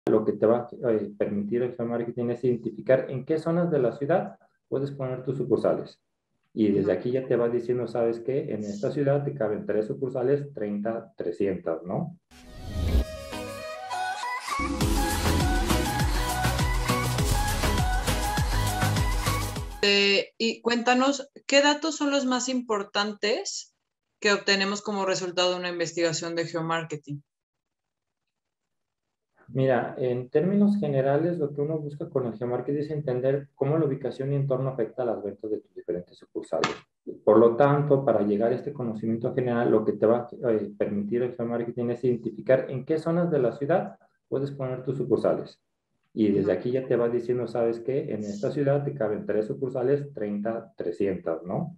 Lo que te va a permitir el geomarketing es identificar en qué zonas de la ciudad puedes poner tus sucursales. Y desde aquí ya te vas diciendo, ¿sabes qué? En esta ciudad te caben 3 sucursales, 30, 300, ¿no? Y cuéntanos, ¿qué datos son los más importantes que obtenemos como resultado de una investigación de geomarketing? Mira, en términos generales, lo que uno busca con el geomarketing es entender cómo la ubicación y entorno afecta a las ventas de tus diferentes sucursales. Por lo tanto, para llegar a este conocimiento general, lo que te va a permitir el geomarketing es identificar en qué zonas de la ciudad puedes poner tus sucursales. Y desde aquí ya te vas diciendo, ¿sabes qué? En esta ciudad te caben 3 sucursales, 30, 300, ¿no?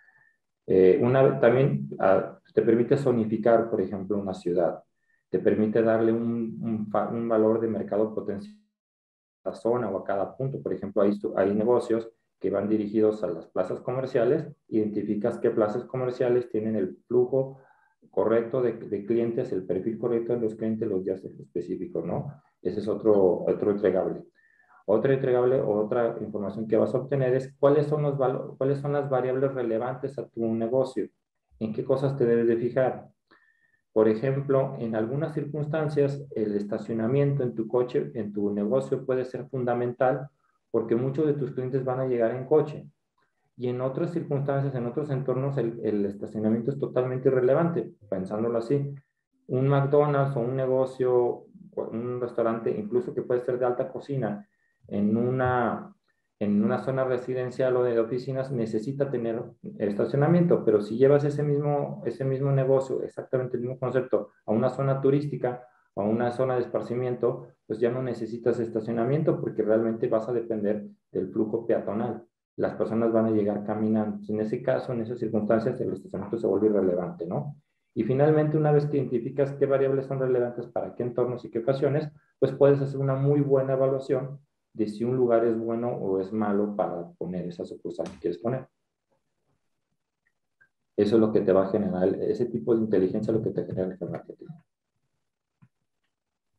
También te permite zonificar, por ejemplo, una ciudad. Te permite darle un valor de mercado potencial a la zona o a cada punto. Por ejemplo, hay negocios que van dirigidos a las plazas comerciales. Identificas qué plazas comerciales tienen el flujo correcto de clientes, el perfil correcto de los clientes los días específicos, ¿no? Ese es otro entregable. Otra entregable o otra información que vas a obtener es cuáles son las variables relevantes a tu negocio, en qué cosas te debes de fijar. Por ejemplo, en algunas circunstancias, el estacionamiento en tu coche, en tu negocio puede ser fundamental porque muchos de tus clientes van a llegar en coche. Y en otras circunstancias, en otros entornos, el estacionamiento es totalmente irrelevante, pensándolo así. Un McDonald's o un negocio, un restaurante, incluso que puede ser de alta cocina, en una, en una zona residencial o de oficinas, necesita tener estacionamiento, pero si llevas ese mismo negocio, exactamente el mismo concepto, a una zona turística o a una zona de esparcimiento, pues ya no necesitas estacionamiento porque realmente vas a depender del flujo peatonal. Las personas van a llegar caminando. En ese caso, en esas circunstancias, el estacionamiento se vuelve irrelevante, ¿no? Y finalmente, una vez que identificas qué variables son relevantes para qué entornos y qué ocasiones, pues puedes hacer una muy buena evaluación de si un lugar es bueno o es malo para poner esa sucursal que quieres poner. Eso es lo que te va a generar, ese tipo de inteligencia es lo que te genera el marketing.